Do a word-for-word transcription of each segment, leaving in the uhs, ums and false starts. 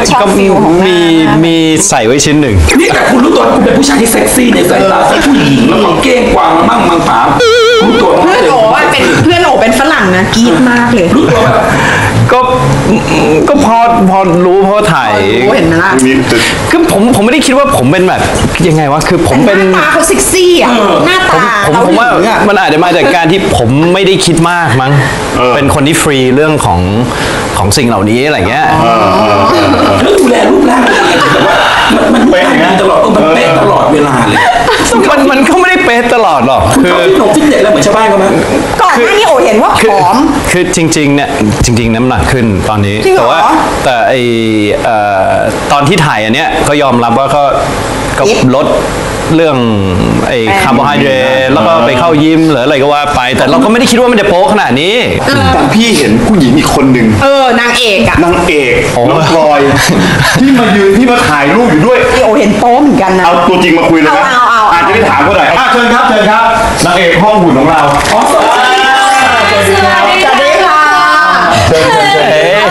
ชอบฟิลของมีมีใส่ไว้ชิ้นหนึ่งนี่แต่คุณรู้ตัวคุณเป็นผู้ชายที่เซ็กซี่ในสายตาผู้หญิงแล้วก็เก้งกวางมั่งมังผารู้ตัวเพื่อนโอ๋เป็นเพื่อนโอ๋เป็นฝรั่งนะกรี๊ดมากเลยรู้ตัวแบบก็ก็พอพอรู้เพราะถ่ายเห็นไหมล่ะคือผมผมไม่ได้คิดว่าผมเป็นแบบยังไงวะคือผมเป็นหน้าตาเขาเซ็กซี่อ่ะหน้าตาผมผมว่ามันอาจจะมาจากการที่ผมไม่ได้คิดมากมั้งเป็นคนที่ฟรีเรื่องของของสิ่งเหล่านี้อะไรเงี้ยแล้วดูแลรูปร่างแต่ว่ามันเป๊ะตลอดมันเป๊ะตลอดเวลาเลยมันมันก็ไม่ได้เป๊ะตลอดหรอกคือหนุ่มฟิตเนสแล้วเหมือนชาวบ้านเขาไหมก่อนหน้านี้โอเห็นว่าผอมคือจริงๆเนี่ยจริงๆน้ำหนักขึ้นตอนนี้แต่ว่าแต่ไอตอนที่ถ่ายอันเนี้ยก็ยอมรับว่าก็ก็ลดเรื่องไอ้คาร์โบไฮเดรตแล้วก็ไปเข้ายิมหรืออะไรก็ว่าไปแต่เราก็ไม่ได้คิดว่ามันจะโป๊ขนาดนี้แต่พี่เห็นผู้หญิงอีกคนหนึ่งเออนางเอกอะนางเอกน้องพลอยที่มายืนที่มาถ่ายรูปอยู่ด้วยพี่โอเห็นโป๊เหมือนกันนะเอาตัวจริงมาคุยเลยนะอาจจะได้ถามเขาหน่อยเชิญครับเชิญครับนางเอกห้องหุ่นของเราอ๋อสวัสดีสวัสดีค่ะเชิญเชิญเชิญ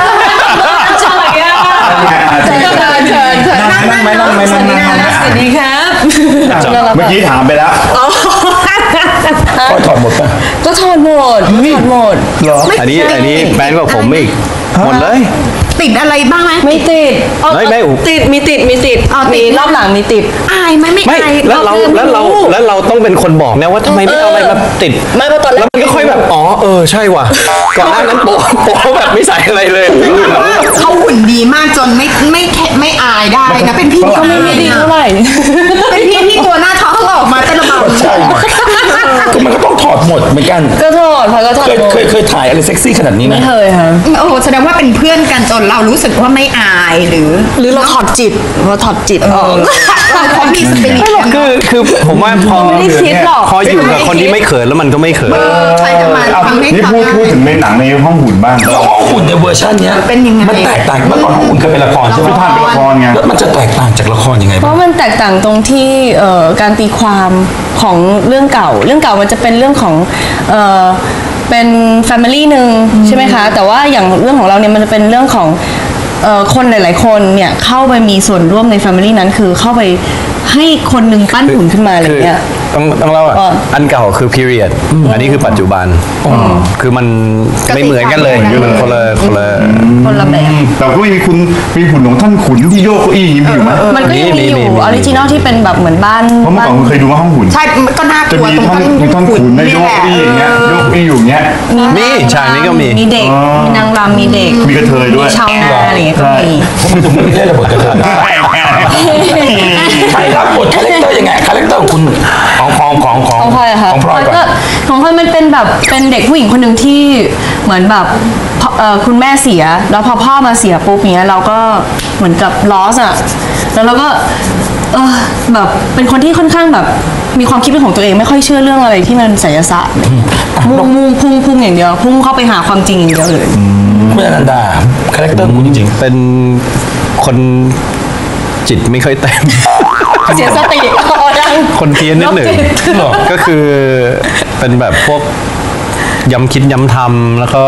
นั่งไหมนั่งไหมนั่งไหมสวัสดีครับเมื่อกี้ถามไปแล้วก็ถอดหมดป่ะก็ถอดหมดถอดหมดเหรออันนี้อันนี้แบนกว่าผมอีกหมดเลยติดอะไรบ้างไหมไม่ติดไม่ไม่ติดมีติดมีติดมีรอบหลังมีติดอายไหมไม่อายแล้วเราแล้วเราแล้วเราต้องเป็นคนบอกนะว่าทำไมไม่เอาอะไรมาติดไม่เพราะตอนแรกแล้วมันก็ค่อยแบบอ๋อเออใช่ว่ะก่อนหน้านั้นโป๊โป๊แบบไม่ใส่อะไรเลยเขาหุ่นดีมากจนไม่ไม่ไม่อายได้นะเป็นพี่ก็ไม่ดีเท่าไหร่เป็นพี่ที่ตัวหน้าท้องออกมาเต้นระบำใช่ก็มันก็ต้องถอดหมดเหมือนกันก็ถอดค่ะก็ถอดเคยเคยถ่ายอะไรเซ็กซี่ขนาดนี้ไหมไม่เคยค่ะโอ้แสดงว่าเป็นเพื่อนกันจนเรารู้สึกว่าไม่อายหรือหรือเราถอดจิตเราถอดจิตออกเขามีสปิริตคือคือผมว่าพอไม่ได้คิดหรอกพออยู่กับคนที่ไม่เขินแล้วมันก็ไม่เขินใช่จะมาทำให้นี่พูดพูดถึงในหนังในห้องหุ่นบ้างแล้วห้องหุ่นในเวอร์ชันเนี้ยเป็นยังไงมันแตกต่างเมื่อก่อนห้องหุ่นเคยเป็นละครใช่ไหมผ่านเป็นละครไงแล้วมันจะแตกต่างจากละครยังไงเพราะมันแตกต่างตรงที่การตีความของเรื่องเก่าเรื่องเก่ามันจะเป็นเรื่องของเป็นแฟมิลี่หนึ่งใช่ไหมคะแต่ว่าอย่างเรื่องของเราเนี่ยมันจะเป็นเรื่องของคนหลายๆคนเนี่ยเข้าไปมีส่วนร่วมในแฟมิลี่นั้นคือเข้าไปให้คนหนึ่งปั้นหุ่นขึ้นมาอะไรเงี้ยต้องต้องเล่าอันเก่าคือ period อันนี้คือปัจจุบันคือมันไม่เหมือนกันเลยมันคนละคนละคนละแบบแต่ก็มีคุณมีหุ่นของท่านขุนที่โยกเก้าอี้อยู่ไหมมันก็ยังมีอยู่ออริจินอลที่เป็นแบบเหมือนบ้านเพราะเมื่อก่อนเคยดูว่าห้องหุ่นใช่ก็น่ากลัวตรงท่านท่านขุนในโยกเก้าอี้อย่างเงี้ยโยกเก้าอี้อยู่เงี้ยมีฉากนี้ก็มีมีเด็กมีนางรำมีเด็กมีกระเทยด้วยชาวนาอะไรอย่างเงี้ยก็มีผมไม่ถูกไม่ได้ระเบิดกระเทยใครรับบทคาแรคเตอร์ยังไงคาแรคเตอร์ของคุณของของของของของพลอยค่ะของพลอยก่อนของพลอยมันเป็นแบบเป็นเด็กผู้หญิงคนหนึ่งที่เหมือนแบบคุณแม่เสียแล้วพอพ่อมาเสียปุ๊บเนี้ยเราก็เหมือนกับลอสอะแล้วเราก็เออแบบเป็นคนที่ค่อนข้างแบบมีความคิดเป็นของตัวเองไม่ค่อยเชื่อเรื่องอะไรที่มันไสยศาสตร์มุ่งมุ่งพุ่งพุ่งอย่างเดียวพุ่งเข้าไปหาความจริงอย่างเดียวเลยคุณอนันดาคาแรคเตอร์คุณจริงๆเป็นคนจิตไม่ค่อยเต็มเสียสติคนเพี้ยนนิดหนึ่งก็คือเป็นแบบพวกย้ำคิดย้ำทำแล้วก็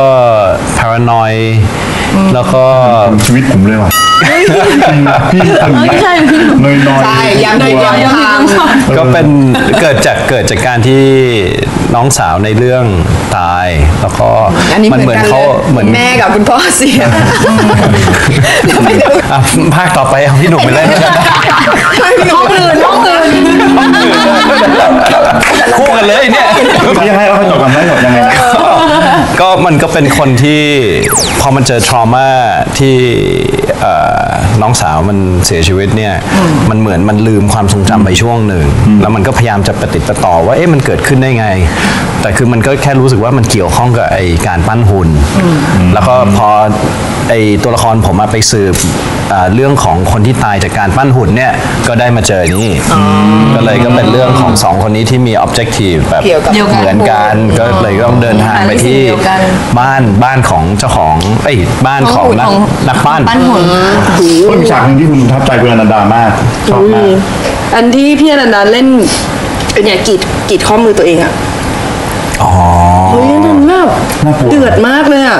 paranoid แล้วก็ชีวิตผมเลยว่ะพี่ถึงใช่พี่น้อยน้อยใช่ย้ำย้ำย้ำก็เป็นเกิดจากเกิดจากการที่น้องสาวในเรื่องตายแล้วก็มันเหมือนเขาเหมือนแม่กับคุณพ่อเสียภาคต่อไปเอาพี่หนุ่มไปเล่นห้องอื่นห้องอื่นคู่กันเลยเนี่ยยังไงเราจบกันได้หมดยังไงก็มันก็เป็นคนที่พอมันเจอทรมาที่น้องสาวมันเสียชีวิตเนี่ยมันเหมือนมันลืมความทรงจำไปช่วงหนึ่งแล้วมันก็พยายามจะปฏิติดต่อว่าเอ๊ะมันเกิดขึ้นได้ไงแต่คือมันก็แค่รู้สึกว่ามันเกี่ยวข้องกับไอ้การปั้นหุ่นแล้วก็พอไอ้ตัวละครผมมาไปสืบเรื่องของคนที่ตายจากการปั้นหุ่นเนี่ยก็ได้มาเจอนี่ก็เลยก็เป็นเรื่องของสองคนนี้ที่มี objective แบบเหมือนกันก็เลยต้องเดินทางไปที่บ้านบ้านของเจ้าของไอ้บ้านของนักนักปั้นปั้นหุ่นก็มีฉากหนึ่งที่คุณทับใจคุณอนันดามากชอบมากอันที่พี่อนันดาเล่นเป็นเนี่ยกรีดกรีดข้อมือตัวเองอะอ๋อเฮ้ยนั่นแบบเดือดมากเลยอะ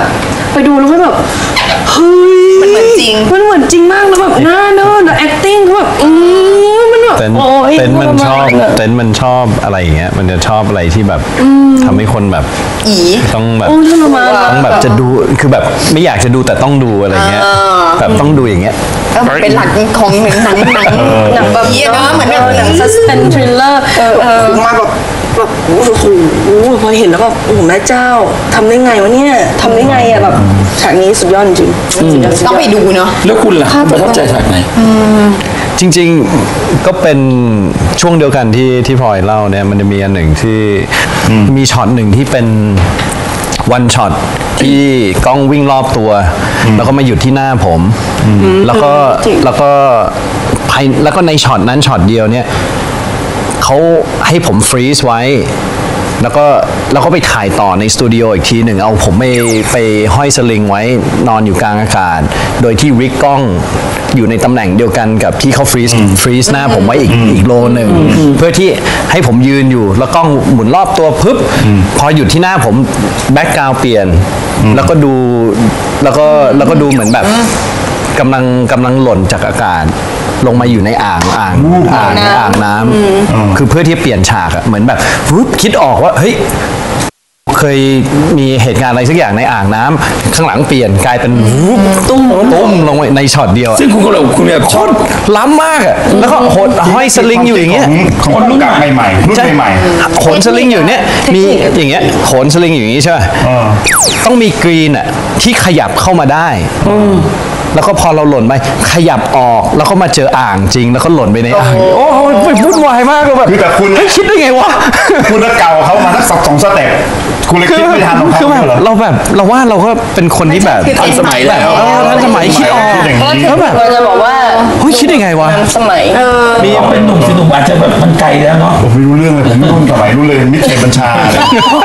ไปดูแล้วก็แบบเฮ้ยมันเหมือนจริงมันเหมือนจริงมากแล้วแบบหน้าเนอะแล้ว acting ก็แบบอืมมันแบบเต้นโอ้ยเต้นมันชอบทรมาะเต้นมันชอบอะไรอย่างเงี้ยมันจะชอบอะไรที่แบบทำให้คนแบบอีต้องแบบโอ้ทรมานต้องแบบจะดูคือแบบไม่อยากจะดูแต่ต้องดูอะไรเงี้ยแบบต้องดูอย่างเงี้ยเออมันเป็นหลักของหนังหนังหนังหนังแบบนี้เนาะเหมือนแบบหนัง suspense thriller เออเออมาแบบแบบโอ้โหพอเห็นแล้วแบบโอ้โหแม่เจ้าทำได้ไงวะเนี่ยทำได้ไงอะแบบฉากนี้สุดยอดจริงสุดยอดสุดยต้อองดไปดูเนาะแล้วคุณล่ะประทับใจฉากไหนจริงๆก็เป็นช่วงเดียวกันที่ที่พลอยเล่าเนี่ยมันจะมีอันหนึ่งที่มีช็อตหนึ่งที่เป็นวันช็อตที่กล้องวิ่งรอบตัว แล้วก็มาหยุดที่หน้าผม แล้วก็แล้วก็ภายแล้วก็ในช็อตนั้นช็อตเดียวเนี่ยเขาให้ผมฟรีซไว้ แล้วก็แล้วก็ไปถ่ายต่อในสตูดิโออีกทีหนึ่งเอาผมไปไปห้อยสลิงไว้นอนอยู่กลางอากาศ โดยที่ริกกล้องอยู่ในตำแหน่งเดียวกันกับที่เขาฟรีซฟรีซหน้าผมไว้อีกอีกโลหนึ่งเพื่อที่ให้ผมยืนอยู่แล้วกล้องหมุนรอบตัวปึ๊บพอหยุดที่หน้าผมแบ็กกราวด์เปลี่ยน แล้วก็ดูแล้วก็แล้วก็ดูเหมือนแบบกำลังกำลังหล่นจากอากาศ ลงมาอยู่ในอ่างอ่างอ่างอ่างน้ำคือเพื่อที่จะเปลี่ยนฉากอะเหมือนแบบปุ๊บคิดออกว่าเฮ้ยเคยมีเหตุการณ์อะไรสักอย่างในอ่างน้ำข้างหลังเปลี่ยนกลายเป็นวุบตุ้มตุ้มลงไปในช็อตเดียวอะซึ่งคุณก็เลยคุณแบบชโคอบตรล้ำมากอะแล้วก็โหดห้อยสลิงอยู่อย่างเงี้ยของคนรุ่นใหม่ๆรุ่นใหม่โขนสลิงอยู่เนี่ยมีอย่างเงี้ยโขนสลิงอยู่อย่างงี้ใช่ป่ะต้องมีกรีนอ่ะที่ขยับเข้ามาได้แล้วก็พอเราหล่นไปขยับออกแล้วก็มาเจออ่างจริงแล้วก็หล่นไปในอ่างโอ้โหมันวุ่นวายมากเลยแบบคือแต่คุณเฮ้ยคิดได้ไงวะๆคุณก็เก่าเขามาสักสองสเต็ปคุณเลยคืคิดไม่ทันของคือเขาแบบเหรอเราแบบเราว่าเราก็เป็นคนที่แบบคือทันสมัยแล้วเออทันสมัยคิดออกคิดอย่างนี้แล้วแบบเราจะบอกว่าเฮ้ยคิดได้ไงวะสมัยมีเป็นหนุ่มสิหนุ่มอาจจะแบบมันไกลแล้วเนาะผมไม่รู้เรื่องเลยผมไม่รุ่นสมัยรุ่นเลยมิตรชัยบัญชาเนี่ย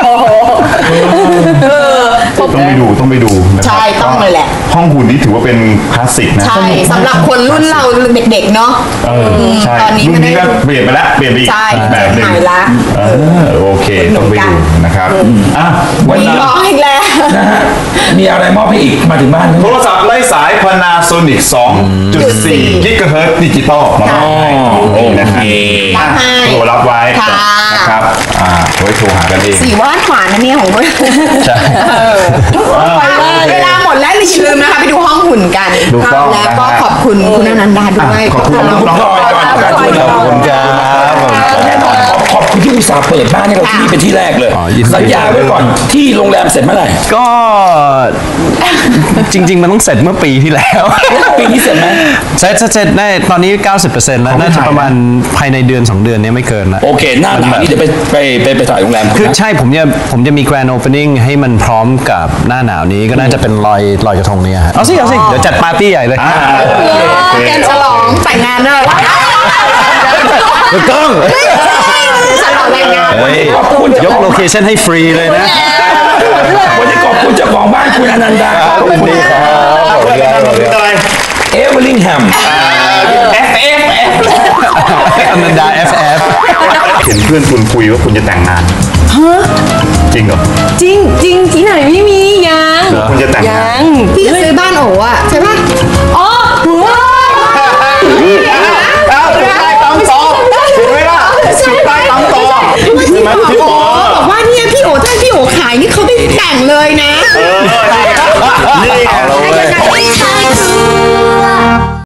ต้องไปดูต้องไปดูนะครับใช่ต้องเลยแหละห้องหุ่นนี้ถือว่าเป็นคลาสสิกนะใช่สำหรับคนรุ่นเราเด็กๆเนาะเออใช่ตอนนี้รุ่นไม่นี้ได้ก็เปลี่ยนไปแล้วเปลี่ยนไปอีกใช่แบบหนึ่งหายละเออโอเคต้องไปดูนะครับอ่ะวันมีนี้ร้องอีกแล้วนะฮะมีอะไรมอบให้อีกมาถึงบ้านโทรศัพท์ไร้สาย Panasonic สองจุดสี่ กิกะเฮิรตซ์ดิจิตอลมาให้โอ้นะครับรับให้โทรรับไว้ค่ะนะครับอ่าไว้โทรหากันเองสีวาดขวานนะเนี่ยของเพื่อนใช่เวลาหมดแล้วอย่าลืมนะคะไปดูห้องหุ่นกันถูกต้องแล้วก็นะฮะขอบคุณคุณอนันดาด้วยขอบคุณน้องๆขอบคุณครับขอบคุณครับแน่นอนขอบขอบคุณที่อุตส่าห์เปิดบ้านให้เราที่นี่เป็นที่แรกเลยอ๋อยินดีสัญญาไว้ก่อนที่โรงแรมเสร็จเมื่อไหร่ก็จริง ๆ มันต้องเสร็จเมื่อปีที่แล้วปีนี้เสร็จไหมเสร็จเสร็จได้ตอนนี้ เก้าสิบเปอร์เซ็นต์ แล้ว น่าจะประมาณภายในเดือน สอง เดือนเนี้ไม่เกินนะโอเคหน้าหนาวนี่เดี๋ยวไปไปไปไปถ่ายโรงแรมคือนะใช่ผมจะผมจะมี grand opening ให้มันพร้อมกับหน้าหนาวนี้ก็น่าจะเป็นลอยลอยกระทงเนี่ยฮะเอาสิเอาสิเดี๋ยวจัดปาร์ตี้ใหญ่เลยอ่าโอเคแกนฉลองแต่งงานเลยถูกต้องฉลองแต่งงานเฮ้ยขอบคุณยกโลเคชั่นให้ฟรีเลยนะวันนี้ขอบคุณเจ้าของบ้านคุณอนันดาขอบคุณขอบคุณครับขอบคุณครับอะไรเอเวอร์ลิงแฮมเอฟเอฟเอฟอนันดา เอฟ เอฟเห็นเพื่อนคุณคุยว่าคุณจะแต่งงานจริงเหรอจริงจริงที่ไหนไม่มียังคุณจะแต่งงานยังพี่จะซื้อบ้านโอ๋อะใช่ปะอ๋อว้าวอ้าวสุดท้ายตามต่อถูกไหมล่ะสุดท้ายตามต่อที่ใช่ไหมบอกที่โอ๋บอกบอกว่าเนี่ยพี่โอ๋ถ้าพี่โอ๋ขายนี่เขาได้แต่งเลยนะนี่ไงได้ยังไง